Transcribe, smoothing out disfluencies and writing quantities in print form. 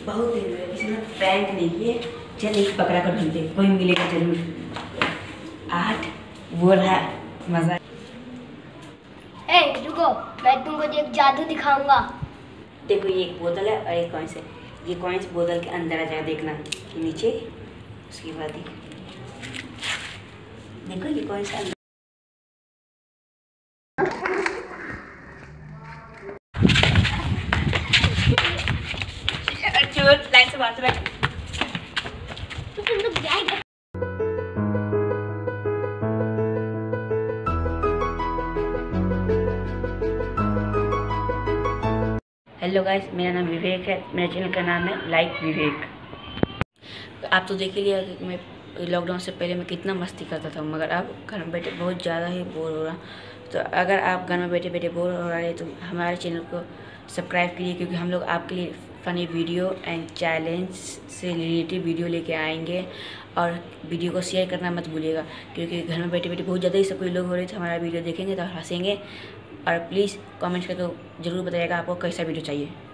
बहुत दिन हुए किसी ने प्रैंक नहीं किए। चल एक पकड़ा कर ढूंढते, कोई मिलेगा जरूर। 8 वो रहा मजा। रुको, मैं तुमको एक जादू दिखाऊंगा। देखो ये एक बोतल है और एक कॉइंस है। ये कॉइंस बोतल के अंदर आ जाएगा, देखना कि नीचे। उसके बाद देखो ये कॉइंस अंदर। लाइन से बाहर से बैठ। हेलो गाइस, मेरा नाम विवेक है। मेरे चैनल का नाम है लाइक विवेक। आप तो देख ही लिया कि मैं लॉकडाउन से पहले मैं कितना मस्ती करता था, मगर अब घर में बैठे बहुत ज़्यादा ही बोर हो रहा। तो अगर आप घर में बैठे बैठे बोर हो रहे हैं तो हमारे चैनल को सब्सक्राइब कीजिए, क्योंकि हम लोग आपके लिए फ़नी वीडियो एंड चैलेंज से रिलेटेड वीडियो लेके आएंगे। और वीडियो को शेयर करना मत भूलिएगा, क्योंकि घर में बैठे बैठे बहुत ज़्यादा ही सब कोई लोग हो रहे थे। हमारा वीडियो देखेंगे तो हंसेंगे। और प्लीज़ कमेंट करके ज़रूर बताइएगा आपको कैसा वीडियो चाहिए।